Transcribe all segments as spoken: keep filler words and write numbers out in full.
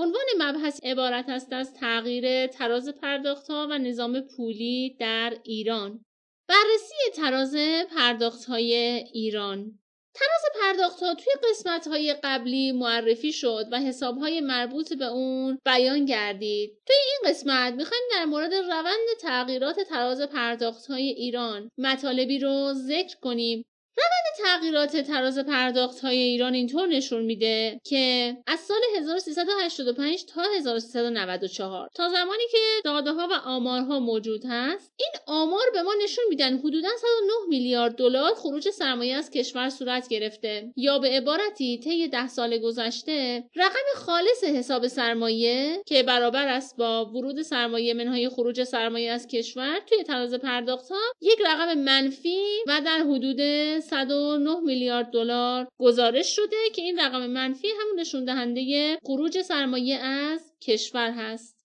عنوان مبحث عبارت است از تغییر تراز پرداخت‌ها و نظام پولی در ایران. بررسی تراز پرداخت‌های ایران. تراز پرداخت‌ها توی قسمت‌های قبلی معرفی شد و حساب‌های مربوط به اون بیان گردید. توی این قسمت می‌خوایم در مورد روند تغییرات تراز پرداخت‌های ایران مطالبی رو ذکر کنیم. روند تغییرات تراز پرداخت‌های ایران اینطور نشون میده که از سال هزار و سیصد و هشتاد و پنج تا هزار و سیصد و نود و چهار تا زمانی که داده‌ها و آمارها موجود هست، این آمار به ما نشون میدن حدوداً صد و نه میلیارد دلار خروج سرمایه از کشور صورت گرفته، یا به عبارتی طی ده سال گذشته رقم خالص حساب سرمایه که برابر است با ورود سرمایه منهای خروج سرمایه از کشور توی تراز پرداخت‌ها یک رقم منفی و در حدود صد و نه میلیارد دلار گزارش شده که این رقم منفی همون نشون دهنده خروج سرمایه از کشور هست.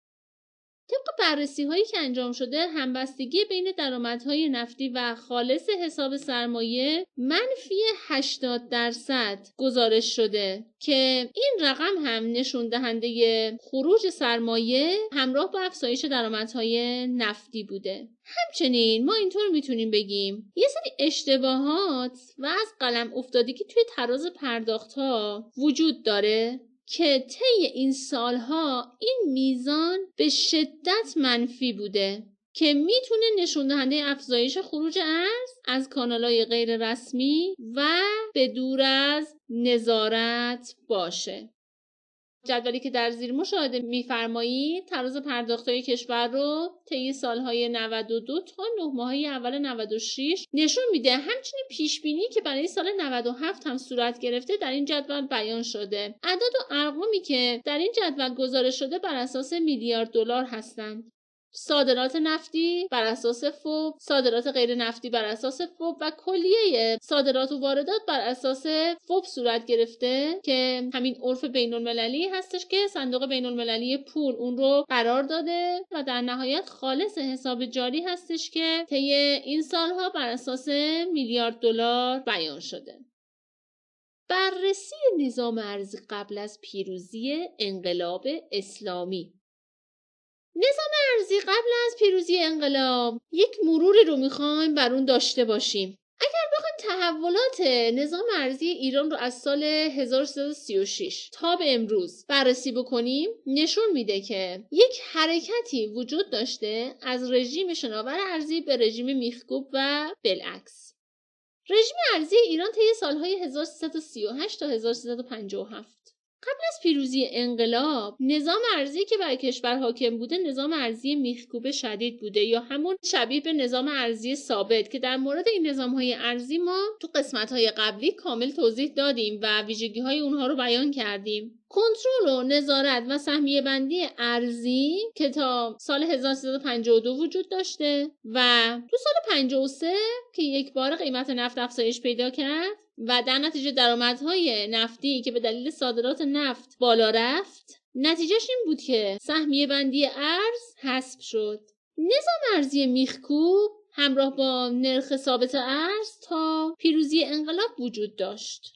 طبق بررسی هایی که انجام شده، همبستگی بین درآمدهای نفتی و خالص حساب سرمایه منفی هشتاد درصد گزارش شده که این رقم هم نشون دهنده خروج سرمایه همراه با افزایش درآمدهای نفتی بوده. همچنین ما اینطور میتونیم بگیم یه سری اشتباهات و از قلم افتادگی توی تراز پرداخت‌ها وجود داره که طی این سالها این میزان به شدت منفی بوده که میتونه نشون دهنده افزایش خروج ارز از کانال‌های غیر رسمی و به دور از نظارت باشه. جدولی که در زیر مشاهده می‌فرمایید تراز پرداخت‌های کشور رو طی سال‌های نود و دو تا نه ماهه اول نود و شش نشون میده. همچنین پیش‌بینی که برای سال نود و هفت هم صورت گرفته در این جدول بیان شده. اعداد و ارقامی که در این جدول گزارش شده بر اساس میلیارد دلار هستند. صادرات نفتی بر اساس فوب، صادرات غیر نفتی بر اساس فوب و کلیه صادرات و واردات بر اساس فوب صورت گرفته که همین عرف بین المللی هستش که صندوق بین المللی پول اون رو قرار داده و در نهایت خالص حساب جاری هستش که طی این سالها بر اساس میلیارد دلار بیان شده. بررسی نظام ارزی قبل از پیروزی انقلاب اسلامی. نظام ارزی قبل از پیروزی انقلاب یک مروری رو میخوایم بر اون داشته باشیم. اگر بخوایم تحولات نظام ارزی ایران رو از سال هزار و سیصد و سی و شش تا به امروز بررسی بکنیم، نشون میده که یک حرکتی وجود داشته از رژیم شناور ارزی به رژیم میخکوب و بالعکس. رژیم ارزی ایران طی سالهای هزار و سیصد و سی و هشت تا هزار و سیصد و پنجاه و هفت قبل از پیروزی انقلاب نظام ارزی که بر کشور حاکم بوده نظام ارزی میخکوب شدید بوده یا همون شبیه به نظام ارزی ثابت که در مورد این نظام‌های ارزی ما تو قسمت‌های قبلی کامل توضیح دادیم و ویژگی‌های اونها رو بیان کردیم. کنترل و نظارت و سهمیه بندی ارزی که تا سال هزار و سیصد و پنجاه و دو وجود داشته و تو سال پنجاه و سه که یک بار قیمت نفت افزایش پیدا کرد و در نتیجه درآمدهای نفتی که به دلیل صادرات نفت بالا رفت، نتیجهش این بود که سهمیه بندی ارز حذف شد. نظام ارزی میخکوب همراه با نرخ ثابت ارز تا پیروزی انقلاب وجود داشت.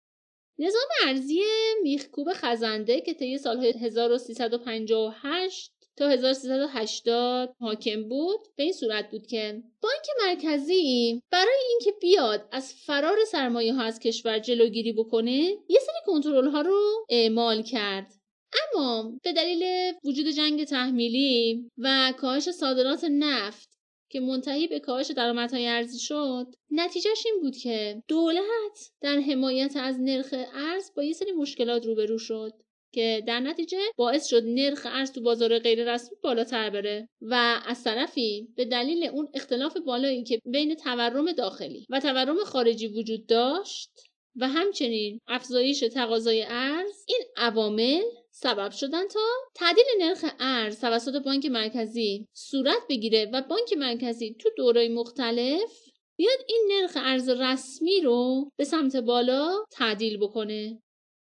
نظام ارزی میخکوب خزنده که طی سال‌های هزار و سیصد و پنجاه و هشت تا هزار و سیصد و هشتاد حاکم بود به این صورت بود که بانک مرکزی برای اینکه بیاد از فرار سرمایه ها از کشور جلوگیری بکنه یه سری کنترل ها رو اعمال کرد، اما به دلیل وجود جنگ تحمیلی و کاهش صادرات نفت که منتهی به کاهش درآمدهای ارزی شد، نتیجهش این بود که دولت در حمایت از نرخ ارز با یه سری مشکلات روبرو شد که در نتیجه باعث شد نرخ ارز تو بازار غیر رسمی بالاتر بره و از طرفی به دلیل اون اختلاف بالایی که بین تورم داخلی و تورم خارجی وجود داشت و همچنین افزایش تقاضای ارز، این عوامل سبب شدن تا تعدیل نرخ ارز توسط بانک مرکزی صورت بگیره و بانک مرکزی تو دوره‌های مختلف بیاد این نرخ ارز رسمی رو به سمت بالا تعدیل بکنه.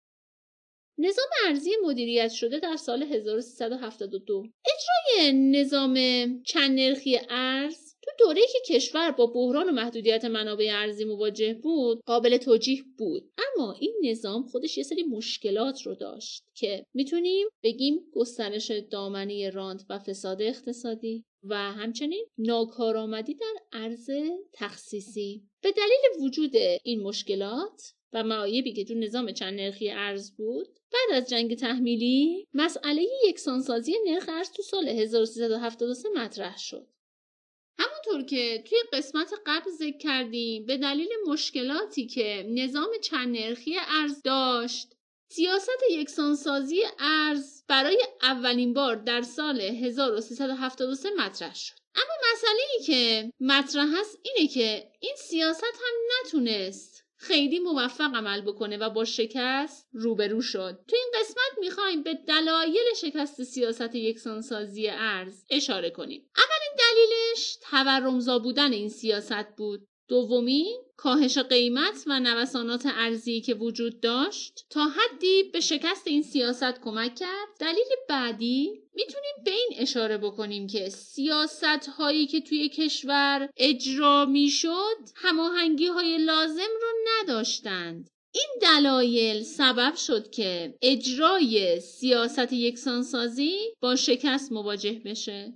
نظام ارزی مدیریت شده در سال هزار و سیصد و هفتاد و دو. اجرای نظام چند نرخی ارز تو دوره‌ای که کشور با بحران و محدودیت منابع ارزی مواجه بود قابل توجیه بود، اما این نظام خودش یه سری مشکلات رو داشت که میتونیم بگیم گسترش دامنه رانت و فساد اقتصادی و همچنین ناکارآمدی در ارز تخصیصی. به دلیل وجود این مشکلات و معایبی که تو نظام چند نرخی ارز بود، بعد از جنگ تحمیلی مسئله یکسانسازی نرخ ارز تو سال هزار و سیصد و هفتاد و سه مطرح شد. همونطور که توی قسمت قبل ذکر کردیم، به دلیل مشکلاتی که نظام چند نرخی ارز داشت، سیاست یکسانسازی ارز برای اولین بار در سال هزار و سیصد و هفتاد و سه مطرح شد. اما مسئله‌ای که مطرح هست اینه که این سیاست هم نتونست خیلی موفق عمل بکنه و با شکست روبرو شد. تو این قسمت میخوایم به دلایل شکست سیاست یکسانسازی ارز اشاره کنیم. اولین دلیلش تورمزا بودن این سیاست بود. دومی، کاهش قیمت و نوسانات ارزی که وجود داشت تا حدی به شکست این سیاست کمک کرد. دلیل بعدی میتونیم به این اشاره بکنیم که سیاست هایی که توی کشور اجرا میشد هماهنگی های لازم رو نداشتند. این دلایل سبب شد که اجرای سیاست یکسانسازی با شکست مواجه بشه.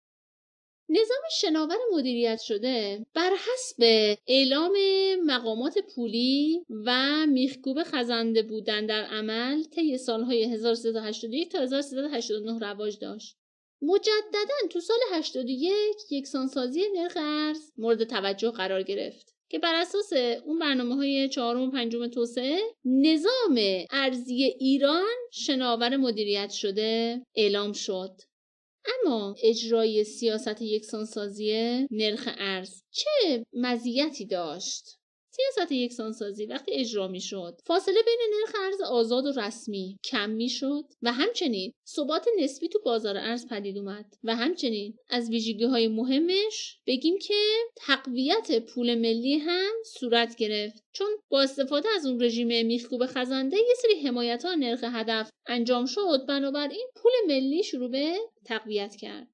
نظام شناور مدیریت شده بر حسب اعلام مقامات پولی و میخکوب خزنده بودن در عمل طی سالهای هزار و سیصد و هشتاد و یک تا هزار و سیصد و هشتاد و نه رواج داشت. مجدداً تو سال هشتاد و یک یکسانسازی نرخ ارز مورد توجه قرار گرفت که بر اساس اون برنامه‌های چهارم و پنجم توسعه نظام ارزی ایران شناور مدیریت شده اعلام شد. اما اجرای سیاست یکسانسازی نرخ ارز چه مزیتی داشت؟ سیاست یکسانسازی وقتی اجرا می شد فاصله بین نرخ ارز آزاد و رسمی کم می شد و همچنین ثبات نسبی تو بازار ارز پدید اومد و همچنین از ویژگی های مهمش بگیم که تقویت پول ملی هم صورت گرفت، چون با استفاده از اون رژیم میخکوب خزنده یه سری حمایت ها نرخ هدف انجام شد، بنابراین پول ملی شروع به تقویت کرد.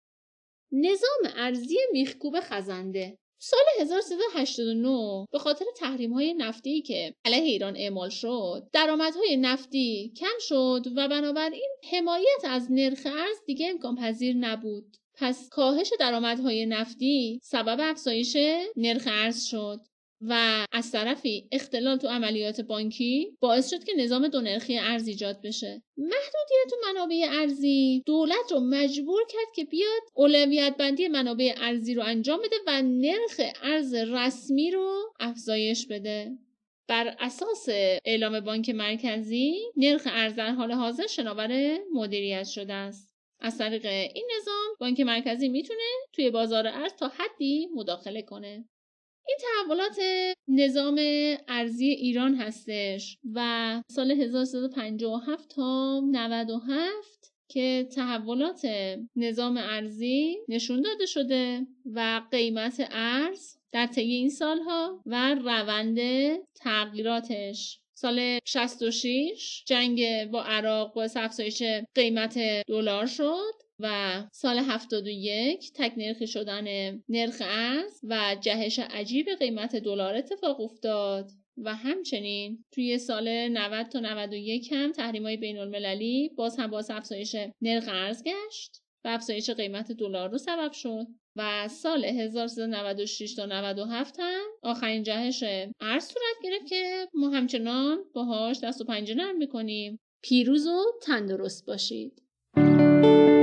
نظام ارزی میخکوب خزنده سال هزار و سیصد و هشتاد و نه به خاطر تحریم‌های نفتی که علیه ایران اعمال شد، درآمدهای نفتی کم شد و بنابراین حمایت از نرخ ارز دیگه امکان پذیر نبود. پس کاهش درآمدهای نفتی سبب افزایش نرخ ارز شد و از طرفی اختلال تو عملیات بانکی باعث شد که نظام دو نرخی ارز ایجاد بشه. محدودیت تو منابع ارزی دولت رو مجبور کرد که بیاد اولویت بندی منابع ارزی رو انجام بده و نرخ ارز رسمی رو افزایش بده. بر اساس اعلام بانک مرکزی نرخ ارز در حال حاضر شناور مدیریت شده است. از طریق این نظام بانک مرکزی میتونه توی بازار ارز تا حدی مداخله کنه. این تحولات نظام ارزی ایران هستش و سال هزار و سیصد و پنجاه و هفت تا نود و هفت که تحولات نظام ارزی نشون داده شده و قیمت ارز در طی این سالها و روند تغییراتش. سال شصت و شش جنگ با عراق باعث افزایش قیمت دلار شد و سال هفتاد و یک تک نرخی شدن نرخ ارز و جهش عجیب قیمت دلار اتفاق افتاد و همچنین توی سال نود تا نود و یک هم تحریم‌های بین‌المللی باز هم باعث افزایش نرخ ارز گشت و افزایش قیمت دلار رو سبب شد و سال هزار و سیصد و نود و شش تا نود و هفت هم آخرین جهش ارز صورت گرفت که ما همچنان باهاش دست و پنجه نرم می‌کنیم. پیروز و تندرست باشید.